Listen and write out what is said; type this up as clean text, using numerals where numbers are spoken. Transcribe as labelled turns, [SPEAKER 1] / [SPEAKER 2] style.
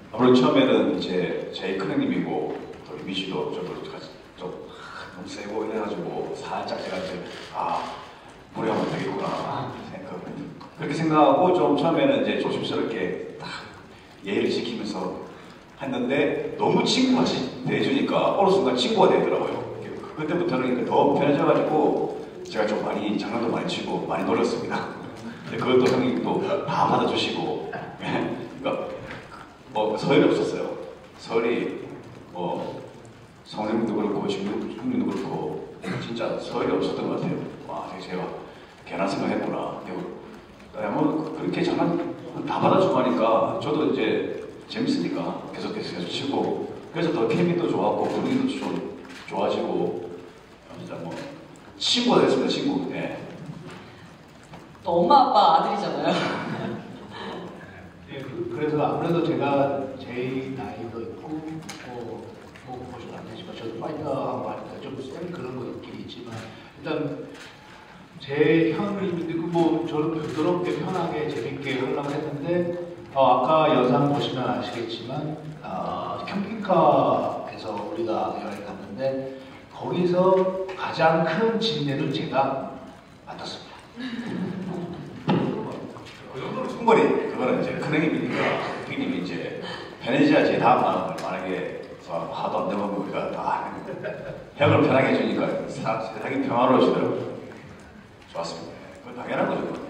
[SPEAKER 1] 아무래도 처음에는 이제 제이 큰 형님이고 또 이미 씨도 저도 좀 너무 세고 이래가지고 살짝 제가 이제 무리하면 되겠구나 그렇게 생각하고 좀 처음에는 이제 조심스럽게 딱 예의를 지키면서 했는데 너무 친구같이 대해주니까 어느 순간 친구가 되더라고요. 그때부터는 더 편해져가지고 제가 좀 많이 장난도 많이 치고 많이 놀렸습니다. 그것도 형님도 다 받아주시고 그러니까 뭐 서열이 없었어요. 서열이 뭐 성형님도 그렇고 형님도 그렇고 진짜 서열이 없었던 것 같아요. 와 제가 괜한 생각했구나. 뭐 그렇게 장난 다 받아주고 하니까 저도 이제 재밌으니까 계속 치고 그래서 더 케미도 좋았고 분위기도 좀 좋아지고 진짜 뭐 친구가 됐습니다. 친구. 예.
[SPEAKER 2] 또 엄마 아빠 아들이잖아요.
[SPEAKER 3] 예, 그래서 아무래도 제가 제일 나이도 있고 보시면 안 되지만 저도 파이터하고 하니까 좀 센 그런 거 있긴 있지만 일단 제 형님인데 뭐 저를 부드럽게 편하게 재밌게 하려고 했는데 아까 영상 보시면 아시겠지만 캠핑카에서 우리가 여행 갔는데 거기서 가장 큰 진례를 제가 맡았습니다.
[SPEAKER 1] 그 정도는 충분히 그거는 이제 큰 형님이니까 형님이 이제 편해져야지 다음 마음을 만약에 하도 안 되면 우리가 다 형을 편하게 해주니까 세상이 평화로워지더라고요. 좋았습니다. 그건 당연한 거죠.